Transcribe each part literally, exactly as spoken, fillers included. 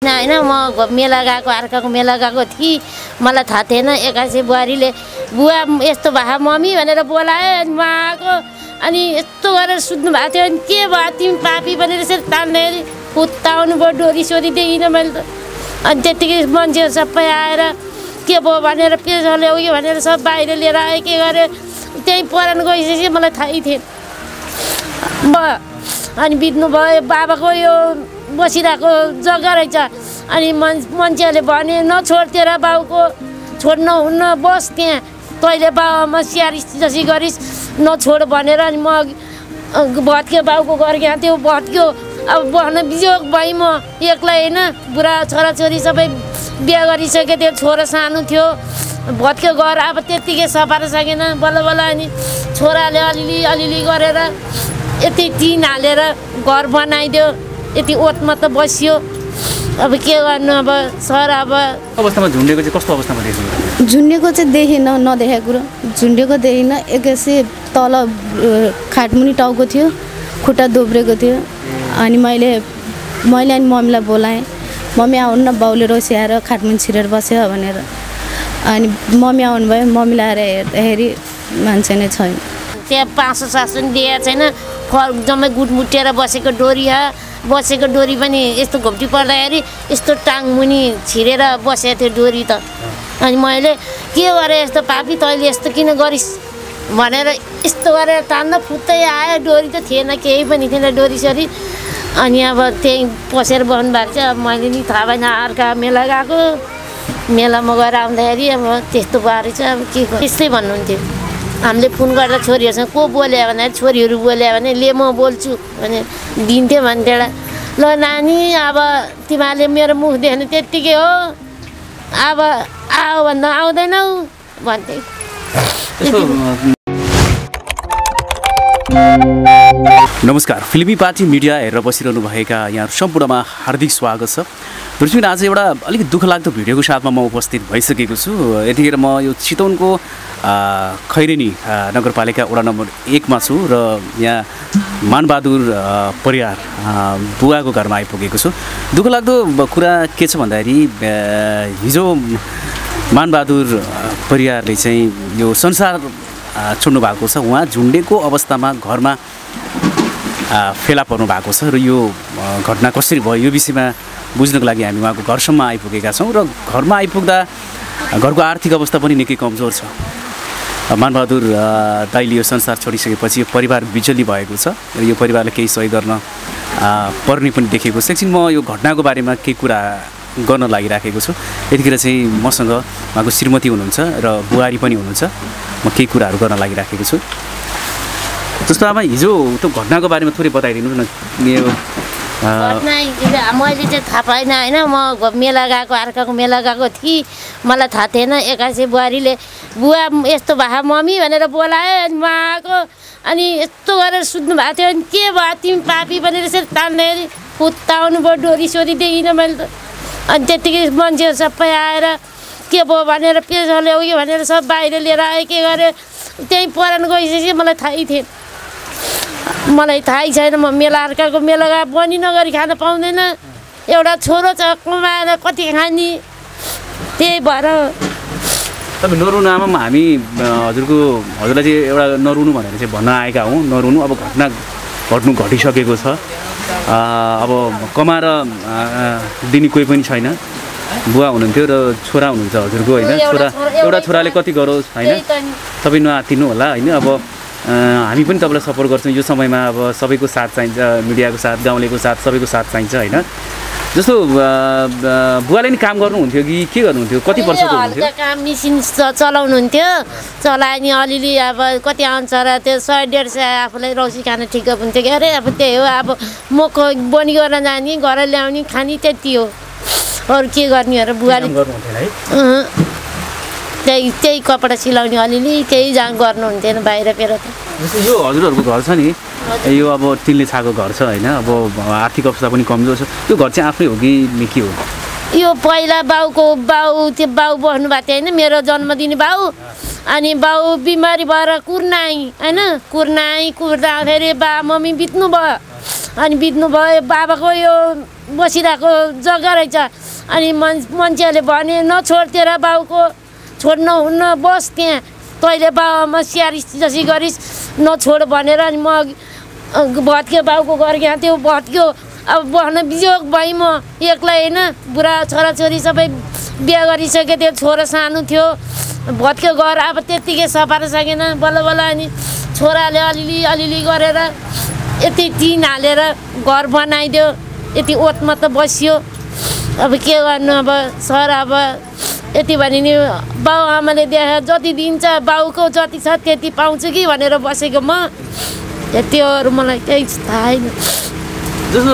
होइन म मेला गएको अर्काको मेला गएको थिएँ मलाई थाहा थिएन एक्कासी बुहारीले बुवा यस्तो भए मम्मी भनेर बोलायो अनि म आएको अनि यस्तो गरेर सुत्नु भएको थियो अनि के भयो तिमी पापी भनेर यसरी तान्दाखेरि हुत्ताउनु भयो डोरी सोरी देखिनँ मैले त अनि त्यत्तिकै मान्छेहरू सबै आएर के भयो भनेर पेसा ल्याऊ कि भनेर सब बाहिर लिएर आयो के गरे त्यहीँ परान गइसकेपछि मलाई थाहै थिएन भयो अनि बित्नु भयो बाबाको यो बसिरहेको जग्गा रहेछ अनि मान्छेहरूले भने नछोड तेरा बाउको छोड्न हुन्न बस त्यहाँ तैँले बाबामा स्याहारिस जसी गरिस् नछोड भनेर अनि म भत्क्यो बाउको घर गएको थियो भत्क्यो अब बस्न बिजोग भएँ म एक्लै होइन बुढा छोराछोरी सबै बिहा गरिसकेको थियो छोरा सानो थियो भत्क्यो घर अब त्यत्तिकै सफाएर सकेन बल्ल बल्ल अनि छोराले अलिअलि अलिअलि गरेर यति टिन हालेर घर बनाइदियो यति ओतमा त बसियो अब के गर्नु अब सर अब अवस्थामा झुन्डेको चाहिँ कस्तो अवस्थामा देख्नु झुन्डेको चाहिँ देखिनँ नदेखेको कुरो झुन्डेको देखिनँ एक्कासी तल खाटमुनि टाउको थियो खुट्टा दोब्रेको थियो अनि मैले मैले अनि मम्मीलाई बोलाएँ मम्मी आउनु न बाउले रोसिआएर खाटमुनि छिरेर बस्यो भनेर अनि मम्मी आउनुभयो मम्मीले आएर हेर्दाखेरि मान्छे नै छैन त्यहाँ पाँचसौ सातसौ पनि दिएको छैन फर जम्मै गुटमुटेर बसेको डोरी बसेको डोरी पनि यस्तो घोप्टी पर्दाखेरि यस्तो टाङ मुनि छिरेर बसेको थियो डोरी त अनि मैले के गरेँ यस्तो पापी तैँले यस्तो किन गरिस् भनेर यस्तो गरेर तान्दा फुत्तै आयो डोरी त थिएन केही पनि थिएन डोरी सरी अनि अब त्यहीँ पसेर बस्नु भएको छ अब मैले नि थाहा भएन अर्का मेला गएको मेलामा गएर आउँदाखेरि अब त्यस्तो भएर चाहिँ अब के त्यस्तै भन्नुहुन्थ्यो हामीले फोन गर्दा छोरीहरूसँग को बोल्यो भने छोरीहरू बोल्यो भने ले म बोल्छु भने दिन्थ्यो भन्थ्यो ल नानी अब तिमीहरूले मेरो मुख देख्नु त्यत्तिकै हो अब आऊ भन्दा आउँदैनौ भन्थे नमस्कार फिल्मी पार्टी मिडिया हेरेर बसिरहनु भएका यहाँ सम्पूर्णमा हार्दिक स्वागत छ। दर्शक आज एउटा अलिकति दुःख लाग्दो भिडियोको साथमा म उपस्थित भइसकेको छु। यतिखेर म यो चितवनको खैरेनी नगरपालिका वडा नम्बर एकमा छु र यहाँ मानबहादुर परियार बुवाको घरमा आइपुगेको छु। दुःख लाग्दो कुरा के छ भन्दाखेरि हिजो मानबहादुर परियारले चाहिँ यो संसार छोड्नु भएको छ। उहाँ झुन्डेको अवस्थामा घरमा फेला पर्नु भएको छ र यो घटना कसरी भयो यो विषयमा बुझ्नको लागि हामी उहाँको घरसम्म आइपुगेका छौँ र घरमा आइपुग्दा घरको आर्थिक अवस्था पनि निकै कमजोर छ। मानबहादुर दाइले यो संसार छोडिसकेपछि यो परिवार बिजुली भएको छ र यो परिवारलाई केही सहयोग गर्न पर्ने पनि देखेको छ। एकछिन म यो घटनाको बारेमा केही कुरा गर्न लागिराखेको छु। यतिखेर चाहिँ मसँग उहाँको श्रीमती हुनुहुन्छ र बुहारी पनि हुनुहुन्छ। म केही कुराहरू गर्न लागिराखेको छु। जस्तो आमा हिजो त्यो घटनाको बारेमा थोरै बताइदिनु न। यो घटना मैले चाहिँ थाहा पाइनँ होइन म मेला गएको अर्काको मेला गएको थिएँ मलाई थाहा थिएन एक्कासी बुहारीले बुवा यस्तो भए मम्मी भनेर बोलायो अनि म आएको अनि यस्तो गरेर सुत्नु भएको थियो अनि के भयो तिमी पापी भनेर यसरी तान्दाखेरि हुत्ताउनु भयो डोरी सोरी देखिनँ मैले त अनि त्यत्तिकै मान्छेहरू सबै आएर के भयो भनेर पेसा ल्याऊ कि भनेर सब बाहिर लिएर आयो के गरे त्यहीँ परान गइसकेपछि मलाई थाहै थिएन मलाई थाहै छैन म मेला अर्काको मेला गए बनी नगरी खान पाउँदैन एउटा छोरो छ कमाएर कति खाने त्यही भएर तपाईँ नरुनु आमा हामी हजुरको हजुरलाई चाहिँ एउटा नरुनु भनेर चाहिँ भन्न आएका हौँ। नरुनु अब घटना घट्नु घटिसकेको छ। अब कमाएर दिने कोही पनि छैन। बुवा हुनुहुन्थ्यो र छोरा हुनुहुन्छ हजुरको होइन। छोरा एउटा छोराले कति गरोस् होइन तपाईँ नआत्तिनु होला होइन। अब हामी पनि तपाईँलाई सपोर्ट गर्छौँ यो समयमा। अब सबैको साथ चाहिन्छ, मिडियाको साथ, गाउँलेको साथ, सबैको साथ चाहिन्छ होइन। जस्तो बुवाले नि काम गर्नुहुन्थ्यो कि के गर्नुहुन्थ्यो? कति वर्षको हुनुहुन्थ्यो? काम मेसिन चलाउनुहुन्थ्यो। चलायो नि अलिअलि अब कति आउँछ र त्यो सय डेढ सय आफूलाई रौसी खान ठिक हुन्थ्यो कि अरे अब त्यही हो। अब मको बनी गर्न जाने घर ल्याउने खाने त्यति हो। अरू के गर्ने हो र बुवाले त्यही त्यही कपडा सिलाउने अलिअलि केही जा गर्नुहुन्थेन बाहिरतिर त। यो हजुरहरूको घर छ नि यो अब टिनले छाएको घर छ होइन। अब आर्थिक अवस्था पनि कमजोर छ। यो घर चाहिँ आफ्नै हो कि के हो? यो पहिला बाउको बाउ त्यो बाउ बस्नु भएको थियो होइन मेरो जन्म दिने बाउ। अनि बाउ बिमारी भएर कुर्नाई होइन कुर्नाई कुर्दाखेरि बा मम्मी बित्नु भयो। अनि बित्नु भयो बाबाको यो बसिरहेको जग्गा रहेछ अनि मान मान्छेहरूले भने नछोड तेरा बाउको छोड्न हुन्न बस त्यहाँ तैँले बाउमा स्याहारिस जसरी गरिस् नछोड भनेर अनि म भत्क्यो बाउको घर गएको थियो भत्क्यो अब बस्न बिजोग भएँ म एक्लै होइन बुढा छोराछोरी सबै बिहा गरिसकेको थियो छोरा सानो थियो भत्क्यो घर अब त्यत्तिकै सफाएर सकेन बल्ल बल्ल अनि छोराले अलिअलि अलिअलि गरेर यति टिन हालेर घर बनाइदियो यति ओतमा त बसियो अब के गर्नु अब सर अब यति भने नि बाउ आमाले देखा जति दिन्छ बाउको जति छ त्यति पाउँछु कि भनेर बसेको म त्योहरू मलाई केही थाहा छैन जस्तो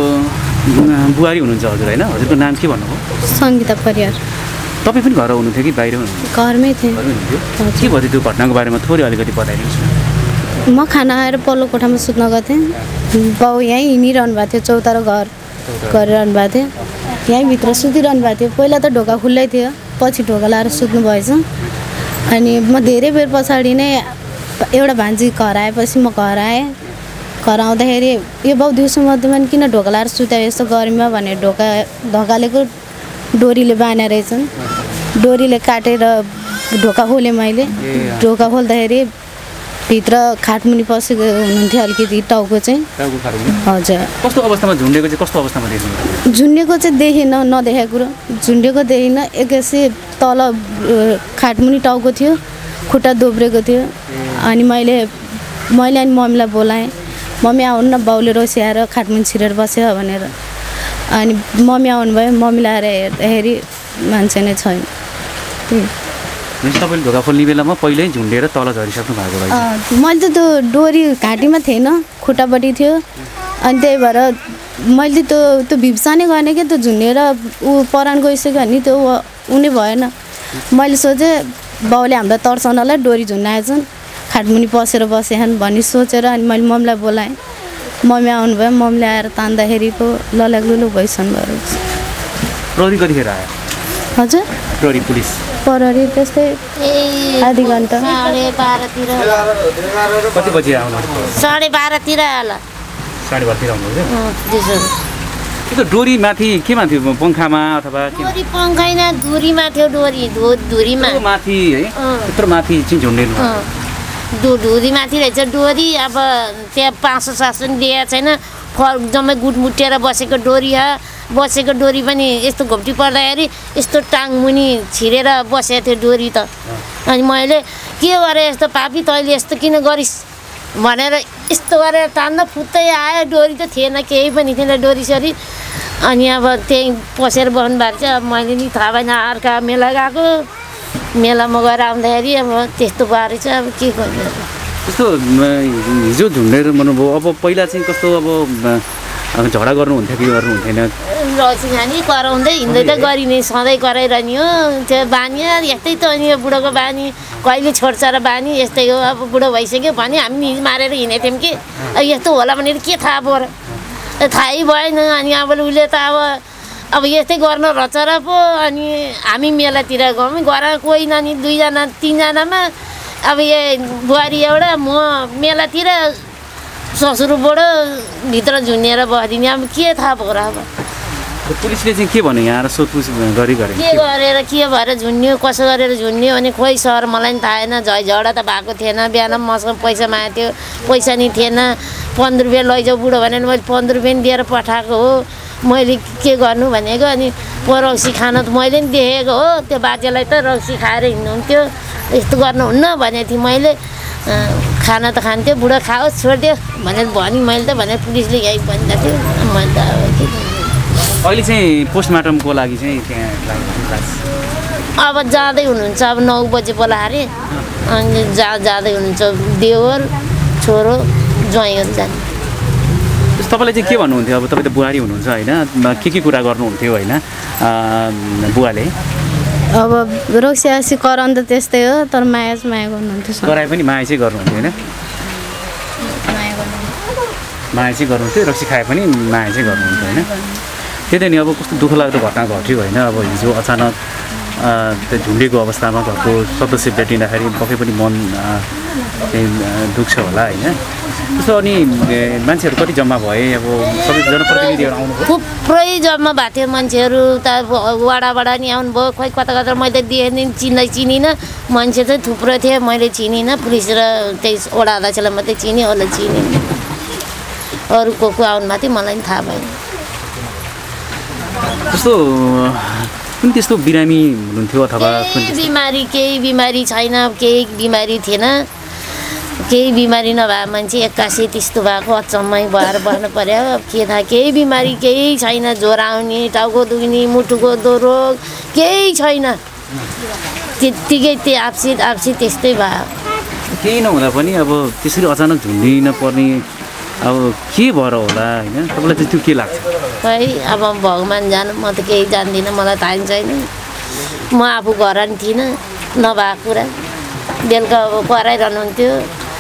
बुहारी हुनुहुन्छ हजुर होइन हजुरको नाम के भन्नुभयो सङ्गीता परियार तपाईँ पनि घर हुनुहुन्थ्यो कि बाहिर हुनुहुन्थ्यो घरमै थिएँ के भयो त्यो घटनाको बारेमा थोरै अलिकति बताइदिनुहोस् न म खाना खाएर पल्लो कोठामा सुत्न गएको थिएँ बाउ यहीँ हिँडिरहनु भएको थियो चौतारो घर गरिरहनु भएको थियो यहीँभित्र सुतिरहनु भएको थियो पहिला त ढोका खुल्लै थियो पछि ढोका लाएर सुत्नु भएछ अनि म धेरै बेर पछाडि नै एउटा भान्जी घर आएपछि म घर आएँ घर आउँदाखेरि यो बाउ दिउँसो मध्येमा किन ढोका लाएर सुत्यो यस्तो गर्मीमा भनेर ढोका ढकालेको डोरीले बाँधेर रहेछन् डोरीले काटेर ढोका खोलेँ मैले ढोका खोल्दाखेरि भित्र खाटमुनि पसेको हुनुहुन्थ्यो अलिकति टाउको चाहिँ हजुर कस्तो अवस्थामा झुन्डेको चाहिँ कस्तो अवस्थामा देख्नु झुन्डेको चाहिँ देखेन नदेखेको कुरो झुन्डेको देखेन एक्कासी तल खाटमुनि टाउको थियो खुट्टा दोब्रेको थियो अनि मैले मैले अनि मम्मीलाई बोलाएँ मम्मी आउनु न बाउले रोसिआएर खाटमुनि छिरेर बस्यो भनेर अनि मम्मी आउनुभयो मम्मीले आएर हेर्दाखेरि मान्छे नै छैन तपाईँले ढोका खोल्ने बेलामा पहिल्यै झुन्डेर तल झरिसक्नु भएको भए मैले त त्यो डोरी घाँटीमा थिएन खुट्टापट्टि थियो अनि त्यही भएर मैले त्यो त्यो भिप्सा नै गर्ने क्या त्यो झुन्डेर ऊ परान गइसक्यो भने त्यो उनी भएन मैले सोचेँ बाउले हामीलाई तर्साउनलाई डोरी झुन्डाएछन् खाटमुनि पसेर बसेछन् भन्ने सोचेर अनि मैले मम्मीलाई बोलाएँ मम्मी आउनुभयो मम्मीले आएर तान्दाखेरि पो लल्याग्लुलु भइसक्नु भयो प्रहरी कतिखेर आयो हजुर प्रहरी पुलिस प्रहरी त्यस्तै आधी घन्टा साढे बाह्रतिर कति बजी आउनु साढे बाह्रतिर होला साढे बाह्रतिर आउनुहुन्छ त्यो त्यो डोरी माथि केमा थियो पङ्खामा अथवा डोरी पङ्खाइन धुरीमा थियो डोरी धुरीमा माथि है त्यत्रो माथि चाहिँ झुन्डेनु डो धुरी माथि रहेछ डोरी अब त्यहाँ पाँच सौ सात सौ दिएको छैन फर जम्मै गुटमुटेर बसेको डोरी हो बसेको डोरी पनि यस्तो घोप्टी पर्दाखेरि यस्तो टाङ मुनि छिरेर बसेको थियो डोरी त अनि मैले के गरेँ यस्तो पापी तैँले यस्तो किन गरिस् भनेर यस्तो गरेर तान्दा फुत्तै आयो डोरी त थिएन केही पनि थिएन डोरीसरी अनि अब त्यहीँ पसेर बस्नु भएको छ अब मैले नि थाहा भएन अर्का मेला गएको मेलामा गएर आउँदाखेरि अब त्यस्तो भएर चाहिँ अब के गर्नु त्यस्तो हिजो झुन्डेर भन्नुभयो अब पहिला चाहिँ कस्तो अब झगडा गर्नुहुन्थ्यो कि गर्नुहुन्थेन रक्सी खाने कराउँदै हिँड्दै त गरिने सधैँ कराइरहने हो त्यो बानी यस्तै त अनि यो बुढोको बानी कहिले छोड्छ र बानी यस्तै हो अब बुढो भइसक्यो भने हामी मारेर हिँडेको थियौँ कि अब यस्तो होला भनेर के थाहा पऱ्यो थाहै भएन अनि अब उसले त अब अब यस्तै गर्न रहेछ र पो अनि हामी मेलातिर गयौँ गएर कोही नानी दुईजना तिनजनामा अब यो बुहारी एउटा म मेलातिर ससुरोबाट भित्र झुन्डिएर बसिदिने अब के थाहा भयो र अब पुलिसले चाहिँ के भन्यो यहाँ सोधपुछ गरी गरे के गरेर के भएर झुन्डियो कसो गरेर झुन्डियो भने खोइ सर मलाई पनि थाहा छैन झैझगडा त भएको थिएन बिहान मसँग पैसा मागेको थियो पैसा नि थिएन पन्ध्र रुपियाँ लैजाऊ बुढो भने मैले पन्ध्र रुपियाँ दिएर पठाएको हो मैले के गर्नु भनेको अनि पो रक्सी खान त मैले पनि देखेको हो त्यो बाजेलाई त रक्सी खाएर हिँड्नुहुन्थ्यो यस्तो गर्नुहुन्न भनेको थिएँ मैले खाना त खान्थ्यो बुढो खाओस् छोडिदियो भनेर भने मैले त भनेर पुलिसले यहीँ भनिदिएको थियो मैले त अब के अहिले चाहिँ पोस्टमार्टमको लागि चाहिँ त्यहाँ अब जाँदै हुनुहुन्छ अब नौ बजे बोलाएर अनि जा जाँदै हुनुहुन्छ देवर छोरो ज्वाइँहरू जाने तपाईँलाई चाहिँ के भन्नुहुन्थ्यो अब तपाईँ त बुहारी हुनुहुन्छ होइन के के कुरा गर्नुहुन्थ्यो होइन बुवाले अब रक्सी कराउनु त त्यस्तै हो तर माया चाहिँ माया गर्नुहुन्थ्यो कराए पनि माया चाहिँ गर्नुहुन्थ्यो होइन माया चाहिँ गर्नुहुन्थ्यो रक्सी खाए पनि माया चाहिँ गर्नुहुन्थ्यो होइन त्यही त नि अब कस्तो दुःख लाग्दो घटना घट्यो होइन अब हिजो अचानक त्यो झुन्डेको अवस्थामा घरको सदस्य भेटिँदाखेरि पक्कै पनि मन दुख्छ होला होइन। त्यसो अनि मान्छेहरू कति जम्मा भए अब सबै जनप्रतिनिधिहरू आउनुभयो? थुप्रै जम्मा भएको थियो मान्छेहरू त वडाबाट नि आउनुभयो खोइ कता कता मैले देखेँ चिन्दै चिनिनँ मान्छे चाहिँ थुप्रो थियो मैले चिनिनँ पुलिस र त्यही वडा अध्यक्षलाई मात्रै चिनेँ अरूलाई चिनेँ अरू को को आउनु भएको थियो मलाई पनि थाहा भएन। जस्तो कुन त्यस्तो बिरामी हुनुहुन्थ्यो अथवा बिमारी केही बिमारी छैन केही बिमारी थिएन केही बिमारी नभए मान्छे एक्कासी त्यस्तो भएको अचम्मै भएर बस्नु पर्यो के थाहा केही बिमारी केही छैन ज्वरो आउने टाउको दुख्ने मुटुको दोरो केही छैन त्यत्तिकै त्यो आपसित आपसित त्यस्तै भयो। केही नहुँदा पनि अब त्यसरी अचानक झुन्डिन पर्ने अब के भएर होला होइन तपाईँलाई चाहिँ त्यो के लाग्छ? खै अब भगवान् जानु म त केही जान्दिनँ मलाई थाहा छैन म आफू घर नि थिइनँ नभएको कुरा बेलुका अब कराइरहनुहुन्थ्यो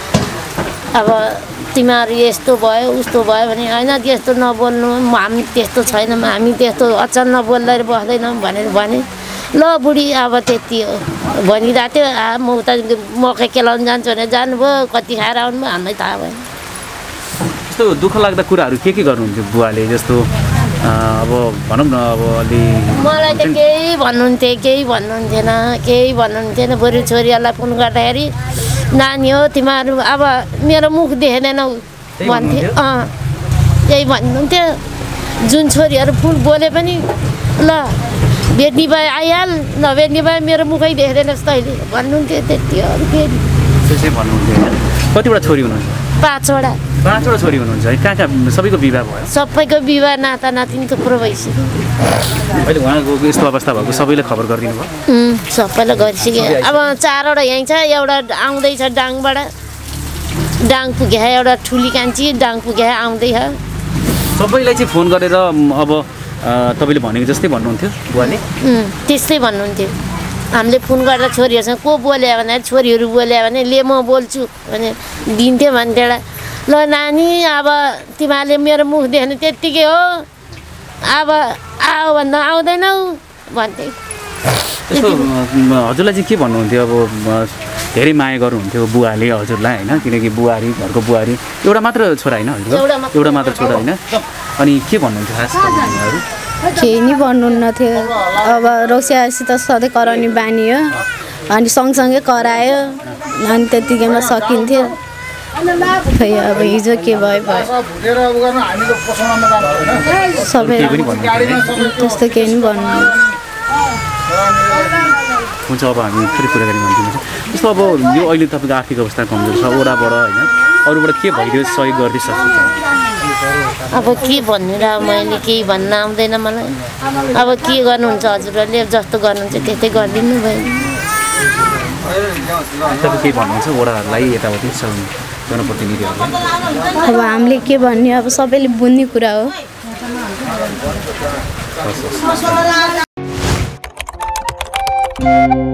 अब तिमीहरू यस्तो भयो उस्तो भयो भने होइन त्यस्तो नबोल्नु हामी त्यस्तो छैन हामी त्यस्तो अचन नबोल्दै बस्दैनौँ भनेर भने ल बुढी अब त्यति हो भनिरहेको थियो आ म उता मकै केलाउनु जान्छु भनेर जानुभयो कति खाएर आउनुभयो हामीलाई थाहा भयो। यस्तो दुःख लाग्दा कुराहरू के के गर्नुहुन्थ्यो बुवाले जस्तो अब भनौँ न अब अलि मलाई त केही भन्नुहुन्थ्यो केही भन्नुहुन्थेन केही भन्नुहुन्थेन बरु छोरीहरूलाई फोन गर्दाखेरि नानी हो तिमीहरू अब मेरो मुख देख्दैनौ भन्थ्यो अँ त्यही भन्नुहुन्थ्यो जुन छोरीहरू फुल बोले पनि ल भेट्ने भए आइहाल नभेट्ने भए मेरो मुखै देख्दैनस् तैँले भन्नुहुन्थ्यो त्यति अरू फेरि भन्नुहुन्थ्यो। कतिवटा छोरी हुनुहुन्छ? पाँचवटा पाँचवटा छोरी हुनुहुन्छ है कहाँ कहाँ सबैको विवाह भयो? सबैको विवाह नाता नातिनी थुप्रो भइसक्यो। अहिले उहाँको यस्तो अवस्था भएको सबैले खबर गरिदिनु भयो? सबैलाई गरिसक्यो अब चारवटा यहीँ छ एउटा आउँदैछ डाङबाट डाङ पुग्यो एउटा ठुली कान्छी डाङ पुग्यो आउँदैछ। सबैलाई चाहिँ फोन गरेर अब तपाईँले भनेको जस्तै भन्नुहुन्थ्यो बुवाले? त्यस्तै भन्नुहुन्थ्यो हामीले फोन गरेर छोरीहरूसँग को बोल्यो भने छोरीहरू बोल्यो भने ले म बोल्छु भने दिन्थ्यो भन्थ्यो एउटा ल नानी अब तिमीहरूले मेरो मुख देख्नु त्यत्तिकै हो अब आऊ भन्दा आउँदैनौ भन्थे। हजुरलाई चाहिँ के भन्नुहुन्थ्यो अब धेरै माया गर्नुहुन्थ्यो बुवाले हजुरलाई होइन किनकि बुहारी घरको बुहारी एउटा मात्र छोरा होइन हजुर एउटा मात्र छोरा होइन अनि के भन्नुहुन्थ्यो खास तपाईँहरू? केही नि भन्नुहुन्न थियो अब रौसियासित सधैँ कराउने बानी हो अनि सँगसँगै करायो अनि त्यत्तिकैमा सकिन्थ्यो खै अब हिजो के भयो भयो सबै त्यस्तो केही नि भन्नु हुन्छ। अब हामी फेरि कुराकानी भनिदिनुहोस् जस्तो अब यो अहिले तपाईँको आर्थिक अवस्था कमजोर छ वडाबाट होइन अरूबाट के भइदियो सहयोग गरिदिन्छ? अब के भन्नु र मैले केही भन्न आउँदैन मलाई अब के गर्नुहुन्छ हजुरहरूले जस्तो गर्नुहुन्छ त्यस्तै गरिदिनु भयो। तपाईँ के भन्नुहुन्छ वडाहरूलाई यताउति जनप्रतिनिधिहरूलाई? अब हामीले के भन्ने अब सबैले बुझ्ने कुरा हो।